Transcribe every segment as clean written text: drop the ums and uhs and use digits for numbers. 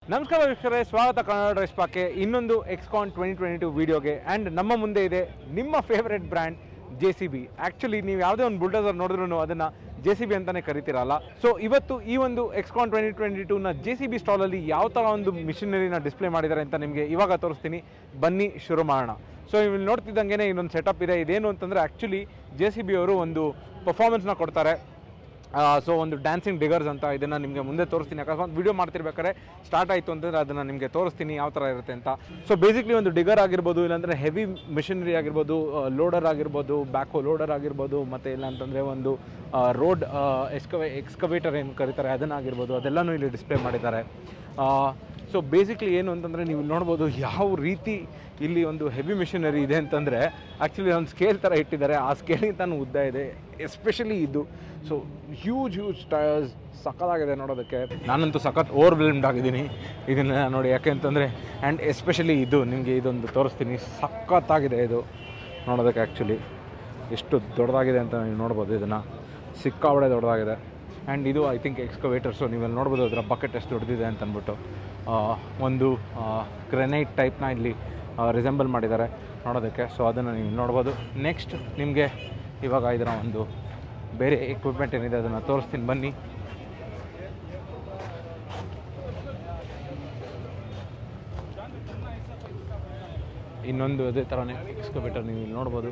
ನಮಸ್ಕಾರ ವೀಕ್ಷಕರೇ, ಸ್ವಾಗತ ಕನ್ನಡ ಡ್ರೈವ್ಸ್ಪಾರ್ಕ್ಗೆ ಇನ್ನೊಂದು ಎಕ್ಸ್ಕಾನ್ 2022 ವಿಡಿಯೋಗೆ. ಆ್ಯಂಡ್ ನಮ್ಮ ಮುಂದೆ ಇದೆ ನಿಮ್ಮ ಫೇವ್ರೆಟ್ ಬ್ರ್ಯಾಂಡ್ JCB. ಆ್ಯಕ್ಚುಲಿ ನೀವು ಯಾವುದೇ ಒಂದು ಬುಲ್ಡೋಸರ್ ನೋಡಿದ್ರೂ ಅದನ್ನು JCB ಅಂತಲೇ ಕರಿತೀರಲ್ಲ. ಸೊ ಇವತ್ತು ಈ ಒಂದು ಎಕ್ಸ್ಕಾನ್ 2022ನ JCB ಸ್ಟಾಲಲ್ಲಿ ಯಾವ ಥರ ಒಂದು ಮಿಷನರಿನ ಡಿಸ್ಪ್ಲೇ ಮಾಡಿದ್ದಾರೆ ಅಂತ ನಿಮಗೆ ಇವಾಗ ತೋರಿಸ್ತೀನಿ. ಬನ್ನಿ ಶುರು ಮಾಡೋಣ. ಸೊ ಇಲ್ಲಿ ನೋಡ್ತಿದ್ದಂಗೆ ಇನ್ನೊಂದು ಸೆಟಪ್ ಇದೆ. ಇದೇನು ಅಂತಂದರೆ ಆ್ಯಕ್ಚುಲಿ JCB ಅವರು ಒಂದು ಪರ್ಫಾರ್ಮೆನ್ಸ್ನ ಕೊಡ್ತಾರೆ. ಸೊ ಒಂದು ಡ್ಯಾನ್ಸಿಂಗ್ ಡಿಗರ್ಸ್ ಅಂತ, ಇದನ್ನು ನಿಮಗೆ ಮುಂದೆ ತೋರಿಸ್ತೀನಿ. ಅಕಸ್ಮಾತ್ ವೀಡಿಯೋ ಮಾಡ್ತಿರ್ಬೇಕಾದ್ರೆ ಸ್ಟಾರ್ಟ್ ಆಯಿತು ಅಂತಂದರೆ ಅದನ್ನು ನಿಮಗೆ ತೋರಿಸ್ತೀನಿ ಯಾವ ಥರ ಇರುತ್ತೆ ಅಂತ. ಸೊ ಬೇಸಿಕ್ಲಿ ಒಂದು ಡಿಗರ್ ಆಗಿರ್ಬೋದು, ಇಲ್ಲಾಂದರೆ ಹೆವಿ ಮಿಷನರಿ ಆಗಿರ್ಬೋದು, ಲೋಡರ್ ಆಗಿರ್ಬೋದು, ಬ್ಯಾಕ್ಹೋ ಲೋಡರ್ ಆಗಿರ್ಬೋದು, ಮತ್ತು ಇಲ್ಲ ಅಂತಂದರೆ ಒಂದು ರೋಡ್ ಎಕ್ಸ್ಕವೇಟರ್ ಏನು ಕರೀತಾರೆ ಅದನ್ನಾಗಿರ್ಬೋದು, ಅದೆಲ್ಲನೂ ಇಲ್ಲಿ ಡಿಸ್ಪ್ಲೇ ಮಾಡಿದ್ದಾರೆ. ಸೊ ಬೇಸಿಕ್ಲಿ ಏನು ಅಂತಂದರೆ ನೀವು ನೋಡ್ಬೋದು ಯಾವ ರೀತಿ ಇಲ್ಲಿ ಒಂದು ಹೆವಿ ಮಿಷನರಿ ಇದೆ ಅಂತಂದರೆ ಆ್ಯಕ್ಚುಲಿ ಒಂದು ಸ್ಕೇಲ್ ಥರ ಇಟ್ಟಿದ್ದಾರೆ. ಆ ಸ್ಕೇಲಿಂತಾನು ಉದ್ದ ಇದೆ, ಎಸ್ಪೆಷಲಿ ಇದು. ಸೊ ಹ್ಯೂಜ್ ಟೈರ್ಸ್ ಸಖತ್ತಾಗಿದೆ ನೋಡೋದಕ್ಕೆ. ನಾನಂತೂ ಸಖತ್ ಓವರ್ವೆಲ್ಮ್ಡ್ ಆಗಿದ್ದೀನಿ ಇದನ್ನು ನೋಡಿ. ಯಾಕೆ ಅಂತಂದರೆ ಆ್ಯಂಡ್ ಎಸ್ಪೆಷಲಿ ಇದು ನಿಮಗೆ ಇದೊಂದು ತೋರಿಸ್ತೀನಿ. ಸಖತ್ತಾಗಿದೆ ಇದು ನೋಡೋದಕ್ಕೆ. ಆ್ಯಕ್ಚುಲಿ ಎಷ್ಟು ದೊಡ್ಡದಾಗಿದೆ ಅಂತ ನೀವು ನೋಡ್ಬೋದು. ಇದನ್ನು ಸಿಕ್ಕಾಬಡೆ ದೊಡ್ಡದಾಗಿದೆ. ಆ್ಯಂಡ್ ಇದು ಐ ಥಿಂಕ್ ಎಕ್ಸ್ಕವೇಟರ್. ಸೊ ನೀವೆಲ್ಲಿ ನೋಡ್ಬೋದು ಅದರ ಬಕೆಟ್ ಎಷ್ಟು ದೊಡ್ಡದಿದೆ ಅಂತ ಅಂದ್ಬಿಟ್ಟು. ಒಂದು ಗ್ರೆನೈಟ್ ಟೈಪ್ನ ಇಲ್ಲಿ ರಿಸೆಂಬಲ್ ಮಾಡಿದ್ದಾರೆ ನೋಡೋದಕ್ಕೆ. ಸೊ ಅದನ್ನು ನೀವು ನೋಡ್ಬೋದು. ನೆಕ್ಸ್ಟ್ ನಿಮಗೆ ಇವಾಗ ಇದರ ಒಂದು ಬೇರೆ ಎಕ್ವಿಪ್ಮೆಂಟ್ ಏನಿದೆ ಅದನ್ನು ತೋರಿಸ್ತೀನಿ ಬನ್ನಿ. ಇನ್ನೊಂದು ಅದೇ ಥರನೇ ಎಕ್ಸ್ಕವೇಟರ್ ನೀವು ಇಲ್ಲಿ ನೋಡ್ಬೋದು.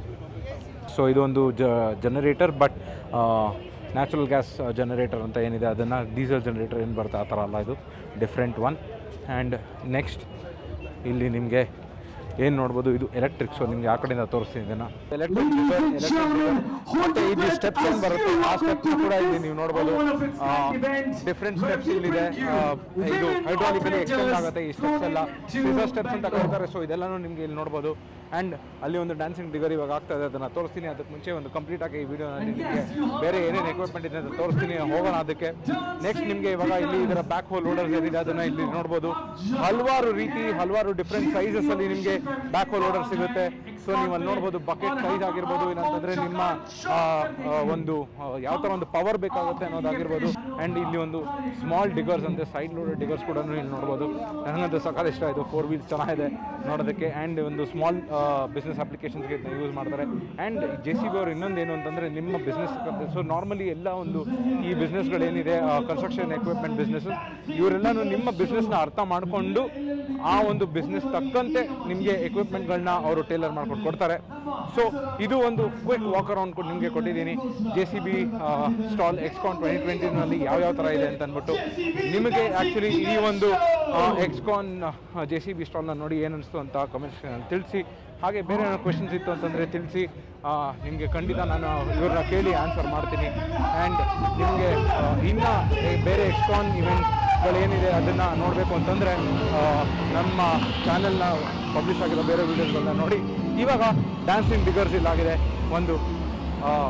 ಸೊ ಇದು ಒಂದು generator, but natural gas generator ಅಂತ ಏನಿದೆ ಅದನ್ನು ಡೀಸೆಲ್ ಜನರೇಟರ್ ಏನು ಬರುತ್ತೆ ಆ ಥರ ಅಲ್ಲ, ಇದು ಡಿಫ್ರೆಂಟ್ ಒನ್. ಆ್ಯಂಡ್ ನೆಕ್ಸ್ಟ್ ಇಲ್ಲಿ ನಿಮಗೆ ಏನು ನೋಡ್ಬೋದು, ಇದು ಎಲೆಕ್ಟ್ರಿಕ್. ಸೊ ನಿಮಗೆ ಆ ಕಡೆಯಿಂದ ತೋರಿಸ್ತೀನಿ ಇದನ್ನು. ಎಲೆಕ್ಟ್ರಿಕ್ ಮತ್ತು ಇದು ಸ್ಟೆಪ್ಸ್ ಏನು ಬರುತ್ತೆ ಆ ಸ್ಟೆಪ್ಸ್ ಕೂಡ ಇಲ್ಲಿ ನೀವು ನೋಡ್ಬೋದು. ಡಿಫ್ರೆಂಟ್ ಸ್ಟೆಪ್ಸ್ ಇಲ್ಲಿದೆ. ಇದು ಹೈಡ್ರಾಲಿಕಲಿ ಎಕ್ಸ್ಟೆಂಡ್ ಆಗುತ್ತೆ ಈ ಸ್ಟೆಪ್ಸ್ ಎಲ್ಲ. ಸೀಸರ್ ಸ್ಟೆಪ್ಸ್ ಅಂತ ಕರೀತಾರೆ. ಸೊ ಇದೆಲ್ಲನೂ ನಿಮಗೆ ಇಲ್ಲಿ ನೋಡ್ಬೋದು. ಆ್ಯಂಡ್ ಅಲ್ಲಿ ಒಂದು ಡ್ಯಾನ್ಸಿಂಗ್ ಡಿಗರ್ ಇವಾಗ ಆಗ್ತಾಯಿದೆ, ಅದನ್ನು ತೋರಿಸ್ತೀನಿ. ಅದಕ್ಕೆ ಮುಂಚೆ ಒಂದು ಕಂಪ್ಲೀಟಾಗಿ ಈ ವಿಡಿಯೋನಲ್ಲಿ ನಿಮಗೆ ಬೇರೆ ಏನೇನು ಎಕ್ವಿಪ್ಮೆಂಟ್ ಇದೆ ಅಂತ ತೋರಿಸ್ತೀನಿ. ಹೋಗೋಣ ಅದಕ್ಕೆ. ನೆಕ್ಸ್ಟ್ ನಿಮಗೆ ಇವಾಗ ಇಲ್ಲಿ ಇದರ ಬ್ಯಾಕ್ ಹೋಲ್ ಲೋಡರ್ಸ್ ಏನಿದೆ ಅದನ್ನು ಇಲ್ಲಿ ನೋಡ್ಬೋದು. ಹಲವಾರು ರೀತಿ ಹಲವಾರು ಡಿಫ್ರೆಂಟ್ ಸೈಜಸಲ್ಲಿ ನಿಮಗೆ ಬ್ಯಾಕ್ ಹೋಲ್ ಲೋಡರ್ ಸಿಗುತ್ತೆ. ಸೊ ನೀವು ಅಲ್ಲಿ ನೋಡ್ಬೋದು ಬಕೆಟ್ ಸೈಜ್ ಆಗಿರ್ಬೋದು, ಇಲ್ಲಾಂತಂದರೆ ನಿಮ್ಮ ಒಂದು ಯಾವ ಥರ ಒಂದು ಪವರ್ ಬೇಕಾಗುತ್ತೆ ಅನ್ನೋದಾಗಿರ್ಬೋದು. ಆ್ಯಂಡ್ ಇಲ್ಲಿ ಒಂದು ಸ್ಮಾಲ್ ಡಿಗರ್ಸ್ ಅಂದರೆ ಸೈಡ್ ಲೋಡರ್ ಡಿಗರ್ಸ್ ಕೂಡ ಇಲ್ಲಿ ನೋಡ್ಬೋದು. ನನಗಂತೂ ಸಕಾಲ ಇಷ್ಟ ಆಯಿತು. 4 ವೀಲ್ಸ್ ಚೆನ್ನಾಗಿದೆ ನೋಡೋದಕ್ಕೆ. ಆ್ಯಂಡ್ ಒಂದು ಸ್ಮಾಲ್ ಬಿಸ್ನೆಸ್ ಅಪ್ಲಿಕೇಶನ್ಸ್ಗೆ ಇದನ್ನ ಯೂಸ್ ಮಾಡ್ತಾರೆ. ಆ್ಯಂಡ್ JCB ಅವರು ಇನ್ನೊಂದೇನು ಅಂತಂದರೆ ನಿಮ್ಮ ಬಿಸ್ನೆಸ್. ಸೊ ನಾರ್ಮಲಿ ಎಲ್ಲ ಒಂದು ಈ ಬಿಸ್ನೆಸ್ಗಳೇನಿದೆ ಕನ್ಸ್ಟ್ರಕ್ಷನ್ ಎಕ್ವಿಪ್ಮೆಂಟ್ ಬಿಸ್ನೆಸ್ಸು, ಇವರೆಲ್ಲನೂ ನಿಮ್ಮ ಬಿಸ್ನೆಸ್ನ ಅರ್ಥ ಮಾಡಿಕೊಂಡು ಆ ಒಂದು ಬಿಸ್ನೆಸ್ ತಕ್ಕಂತೆ ನಿಮಗೆ ಎಕ್ವಿಪ್ಮೆಂಟ್ಗಳನ್ನ ಅವರು ಟೇಲರ್ ಮಾಡ್ಕೊಂಡು ಕೊಡ್ತಾರೆ. ಸೊ ಇದು ಒಂದು ಕ್ವಿಕ್ ವಾಕ್ ಅರೌಂಡ್ ನಿಮಗೆ ಕೊಟ್ಟಿದ್ದೀನಿ. JCB ಸ್ಟಾಲ್ ಎಕ್ಸ್ಕಾನ್ 2020ನಲ್ಲಿ ಯಾವ್ಯಾವ ಥರ ಇದೆ ಅಂತ ಅಂದ್ಬಿಟ್ಟು. ನಿಮಗೆ ಆ್ಯಕ್ಚುಲಿ ಈ ಒಂದು ಎಕ್ಸ್ಕಾನ್ JCB ಸ್ಟಾಲ್ನ ನೋಡಿ ಏನು ಅನಿಸ್ತು ಅಂತ ಕಮೆಂಟ್ ಸೆಕ್ಷನಲ್ಲಿ ತಿಳಿಸಿ. ಹಾಗೆ ಬೇರೆ ಏನೋ ಕ್ವೆಶನ್ಸ್ ಇತ್ತು ಅಂತಂದರೆ ತಿಳಿಸಿ. ನಿಮಗೆ ಖಂಡಿತ ನಾನು ಇವ್ರನ್ನ ಕೇಳಿ ಆನ್ಸರ್ ಮಾಡ್ತೀನಿ. ಆ್ಯಂಡ್ ನಿಮಗೆ ಇನ್ನು ಬೇರೆ ಎಕ್ಸ್ಕಾನ್ ಇವೆಂಟ್ಸ್ಗಳೇನಿದೆ ಅದನ್ನು ನೋಡಬೇಕು ಅಂತಂದರೆ ನಮ್ಮ ಚಾನೆಲ್ನ ಪಬ್ಲಿಷ್ ಆಗಿರೋ ಬೇರೆ ವೀಡಿಯೋಸ್ಗಳನ್ನ ನೋಡಿ. ಇವಾಗ ಡ್ಯಾನ್ಸಿಂಗ್ ಡಿಗರ್ಸ್ ಇಲ್ಲಾಗಿದೆ. ಒಂದು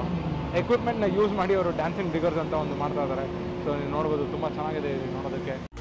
ಎಕ್ವಿಪ್ಮೆಂಟ್ನ ಯೂಸ್ ಮಾಡಿ ಅವರು ಡ್ಯಾನ್ಸಿಂಗ್ ಡಿಗರ್ಸ್ ಅಂತ ಒಂದು ಮಾಡ್ತಾ ಇದ್ದಾರೆ. ಸೊ ನೀವು ನೋಡ್ಬೋದು, ತುಂಬ ಚೆನ್ನಾಗಿದೆ ನೋಡೋದಕ್ಕೆ.